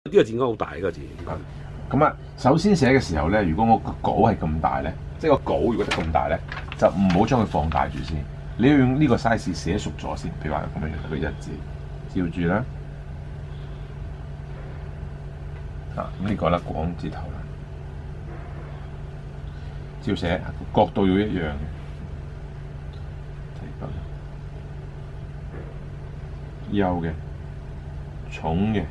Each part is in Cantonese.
呢個字應該好大呢個字。 咁啊，首先寫嘅時候咧，如果我個稿係咁大咧，即係個稿如果得咁大咧，就唔好將佢放大住先。你要用呢個 size 寫熟咗先。譬如話咁樣樣，個一字照住啦。咁呢個啦，廣字頭啦，照寫，角度要一樣嘅。提筆幼嘅、重嘅。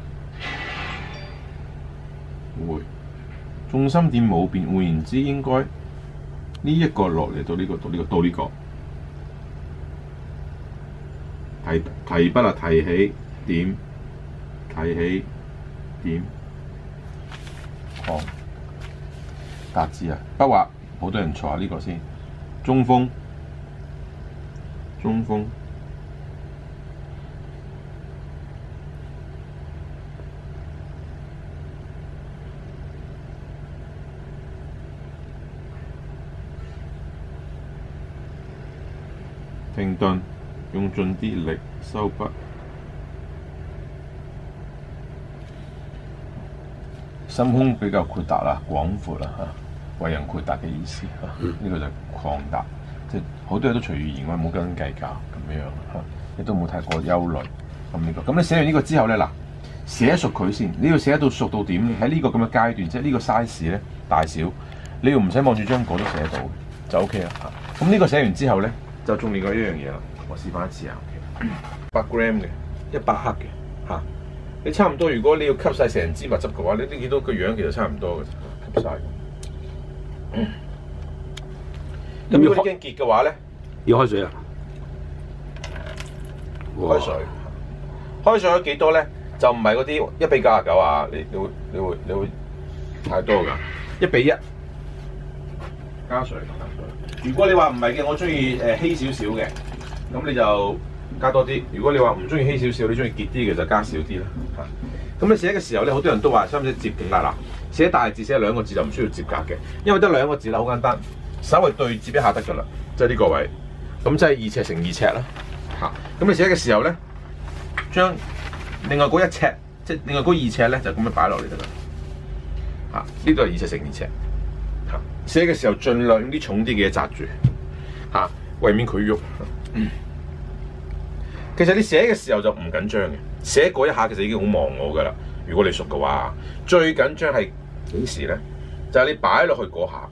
會重心點冇變，換言之，應該呢一個落嚟到呢個，到呢個，到呢個。提筆啊，提起點，提起點，達字啊，筆畫好多人錯下呢個先，中鋒，中鋒。停頓，用盡啲力收筆。心胸比較闊達啦，廣闊啦嚇，為人闊達嘅意思嚇。呢個就擴達，即係好多嘢都隨遇而安，冇斤斤計較咁樣嚇，亦都冇太過憂慮。咁呢個，咁你寫完呢個之後咧，嗱，寫熟佢先，你要寫到熟到點？喺呢個咁嘅階段，即係呢個 size 咧大小，你要唔使望住張稿都寫到，就 OK 啦嚇。咁呢個寫完之後咧。就仲另外一樣嘢啦，我試翻一次啊，8g 嘅，100克嘅嚇，你差唔多。如果你要吸晒成支墨汁嘅話，你都見到個樣其實差唔多嘅，吸晒。咁如果你驚結嘅話咧， 要開水啊？ 開水，開水咗幾多咧？就唔係嗰啲1:99啊，你會太多㗎，1:1加水。如果你話唔係嘅，我中意稀少少嘅，咁你就加多啲。如果你話唔中意稀少少，你中意結啲嘅就加少啲啦。咁你寫嘅時候咧，好多人都話使唔使接勁啦？嗱，寫大字寫2個字就唔需要接格嘅，因為得2個字啦，好簡單，稍微對接一下得㗎啦，即係呢個位。咁即係2尺乘2尺啦。咁你寫嘅時候咧，將另外嗰1尺，即係另外嗰2尺咧，就咁樣擺落嚟得啦。呢度係2尺乘2尺。寫嘅時候盡量用啲重啲嘅嘢紮住，為免佢喐。其實你寫嘅時候就唔緊張嘅，寫嗰一下其實已經好忘我㗎啦。如果你熟嘅話，最緊張係幾時咧？就係你擺落去嗰下，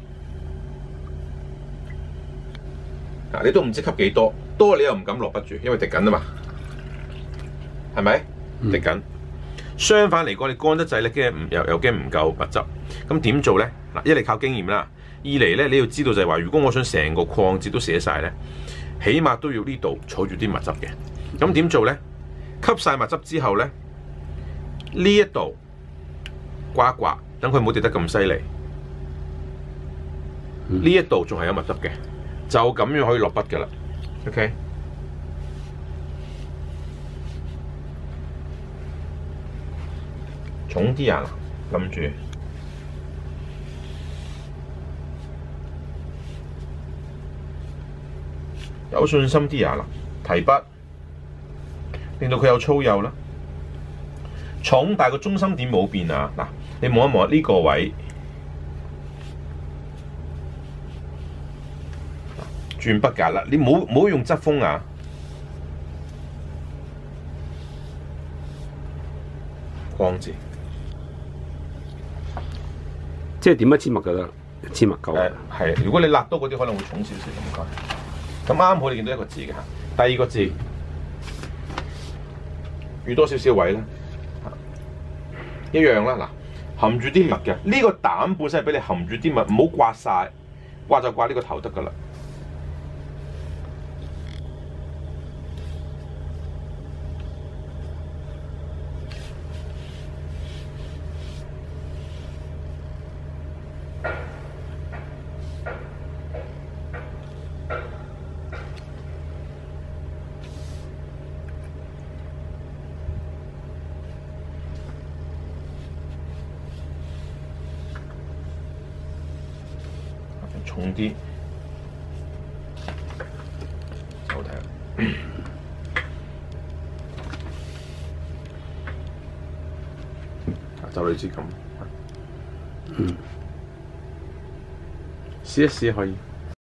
你都唔知吸幾多，多你又唔敢落筆住，因為滴緊啊嘛，係咪？滴緊。相反嚟講，你乾得滯咧，又驚唔夠墨汁。咁點做咧？嗱，一嚟靠經驗啦，二嚟咧你要知道就係話，如果我想成個框節都寫晒咧，起碼都要呢度儲住啲墨汁嘅。咁點做咧？吸晒墨汁之後咧，呢一度刮一刮，等佢冇跌得咁犀利。呢一度仲係有墨汁嘅，就咁樣可以落筆㗎啦。OK。重啲啊，諗住有信心啲啊，提筆令到佢有粗幼啦。重但係個中心點冇變啊！嗱，你望一望呢個位，轉筆格啦，你唔好用側鋒啊！光字。 即係點一支墨就得，一支墨夠。 係，如果你辣多嗰啲可能會重少少，唔該。咁啱好你見到一個字嘅，第二個字預多少少位啦，一樣啦。嗱，含住啲墨嘅，呢個膽本身係俾你含住啲墨，唔好刮晒，刮就刮呢個頭得㗎啦。重啲，好睇啦。 就類似咁。 嗯， 試一試可以。